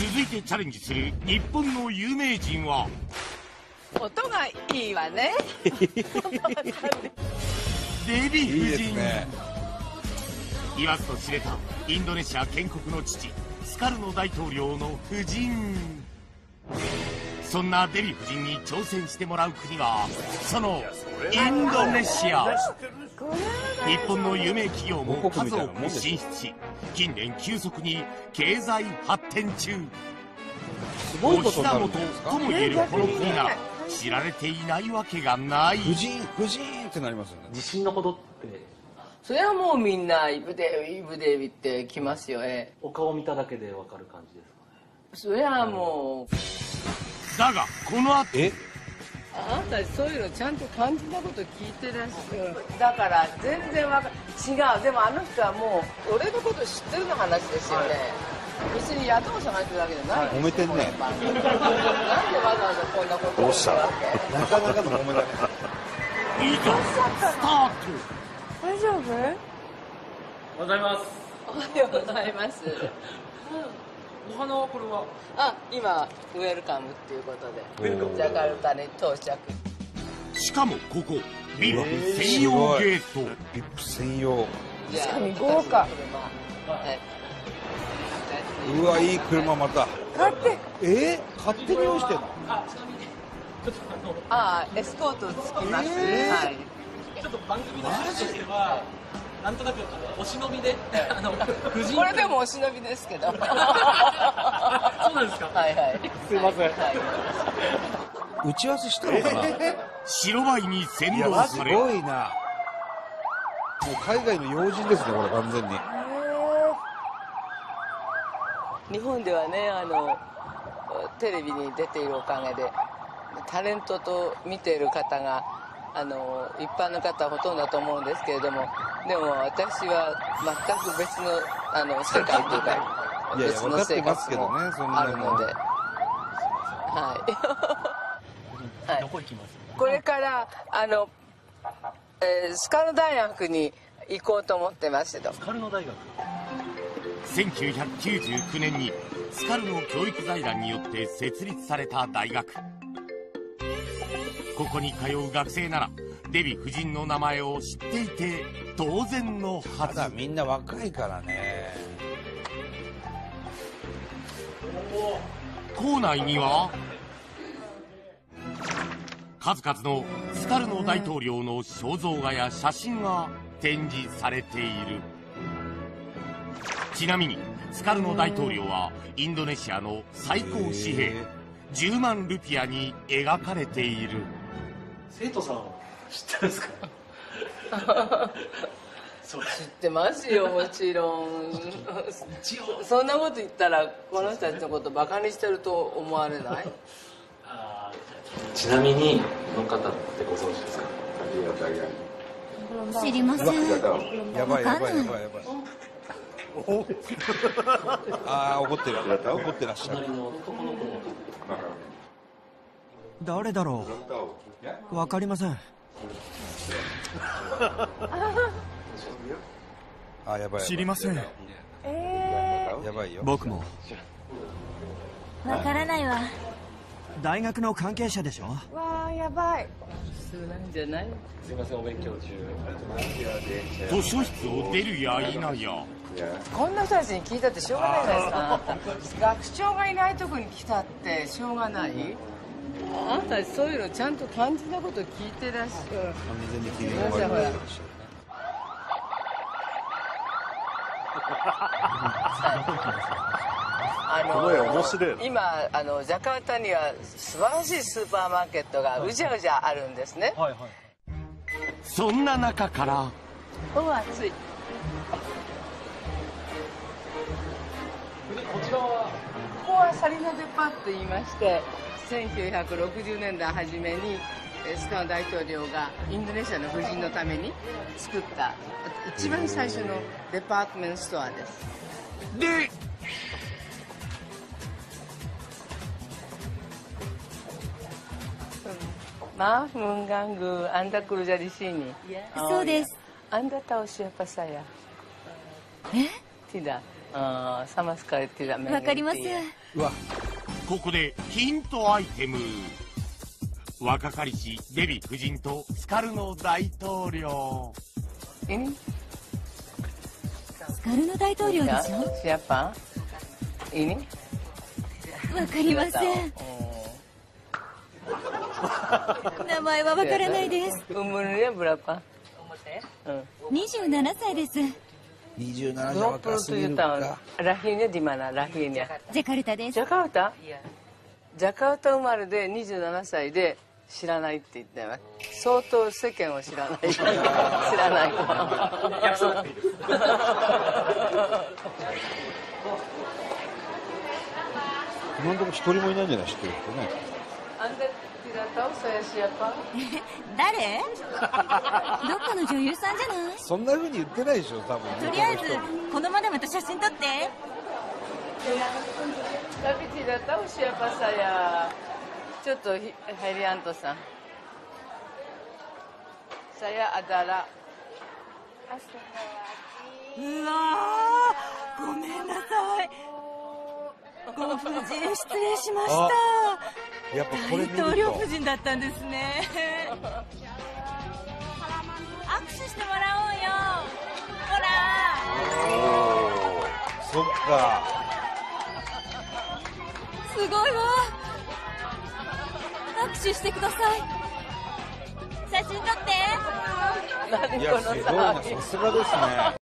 続いてチャレンジする日本の有名人は音がいいわね。 デヴィ夫人。言わずと知れたインドネシア建国の父スカルノ大統領の夫人。そんなデヴィ夫人に挑戦してもらう国はそのインドネシア。日本の有名企業も数多く進出し、近年急速に経済発展中。お膝元ともいえるこの国なら知られていないわけがない。 夫人ってなりますよね。 自信のほどって。 それはもうみんなイブデビイブデビって来ますよね。 お顔見ただけでわかる感じですかね。 それはもう。 だがこの後あなたそういうのちゃんと肝心なこと聞いてらっしゃる。だから全然違う。でもあの人はもう俺のこと知ってるの話ですよね。別に雇う探してるわけじゃない。 揉めてんね。 なんでわざわざこんなことをするわけ。 なかなかの揉めだね。 いざスタート。 大丈夫？ おはようございます。 おはようございます。 お花はこれは？ 今ウェルカムっていうことでジャカルタに到着。 しかもここビップ専用ゲート。 ビップ専用。 しかも豪華。 うわ、いい車また。 買って。 勝手に用意してんの？ エスコートつきます。はい。 ちょっと番組の趣旨としてはなんとなくお忍びで夫人。 これでもお忍びですけど。そうなんですか。 はいはい。 すいません。 打ち合わせしたのかな。 白バイに先導すされ。 ごいな。もう海外の要人ですね、これ完全に。 日本ではね、テレビに出ているおかげでタレントと見ている方が一般の方はほとんどだと思うんですけれども、でも私は全く別の世界というか別の生活もあるので、はい。 どこ行きます？ これからスカル大学に行こうと思ってますけど。 スカルノ大学。 1999年にスカルノ教育財団によって設立された大学。ここに通う学生ならデヴィ夫人の名前を知っていて当然のはず。 みんな若いからね。 校内には数々のスカルノ大統領の肖像画や写真が展示されている。ちなみにスカルノ大統領はインドネシアの最高紙幣10万ルピアに描かれている。 生徒さん知ってるんですか？ 知ってますよ、もちろん。そんなこと言ったらこの人たちのことバカにしてると思われない？ ちなみにこの方ってご存知ですか？ 知りません。 やばい。怒ってる。怒ってらっしゃる。 誰だろう。わかりません。 知りません。やばいよ。 僕も。 わからないわ。 大学の関係者でしょ。 わあ、やばい。普通なんじゃない？ すいません、お勉強中。 図書室を出るや否やこんな人たちに聞いたってしょうがないじゃないですか。あなた学長がいないとこに来たってしょうがない。あなたそういうのちゃんと肝心なこと聞いてらっしゃる。 完全に機嫌が悪いらっしゃるね。 今ジャカルタには素晴らしいスーパーマーケットがうじゃうじゃあるんですね。 そんな中から暑い。 こちらはここはサリノデパートと言いまして、1960年代初めにスカルノ大統領がインドネシアの夫人のために作った一番最初のデパートメントストアです。 でマームンガングアンダクルジャリシーニ。 そうです。 アンダタオシアパサヤ。 え？ ティダ。 sama sekali tidak わかります。 mengerti. うわ、 ここでヒントアイテム。若かりしデヴィ夫人とスカルノ大統領。 Ini スカルノ大統領でしょ。 siapa? Ini? わかりません。 名前はわからないです。 Umurnya berapa? 27歳です。 27じゃ若すぎる 27 tahun. か。 Lahirnya di mana? Lahirnya? ジャカルタです。 Jakarta? Jakarta 生まれで27歳で知らないって言ってます。相当世間を知らない。知らない子。 今のところ一人もいないんじゃない、知ってる人ね。 Anda tidak tahu saya siapa? 誰？どっかの女優さんじゃない？ そんな風に言ってないでしょ、多分。 とりあえずこのマダムと写真撮って。 Tapi tidak tahu siapa saya. ちょっとハリアントさん。Saya adalah うわー、ごめんなさい。ご夫人失礼しました。 やっぱこれ見ると大統領夫人だったんですね。握手してもらおうよ。ほら。 そっか。 すごいわ。握手してください。写真撮って。 いや、すごいな、さすがですね。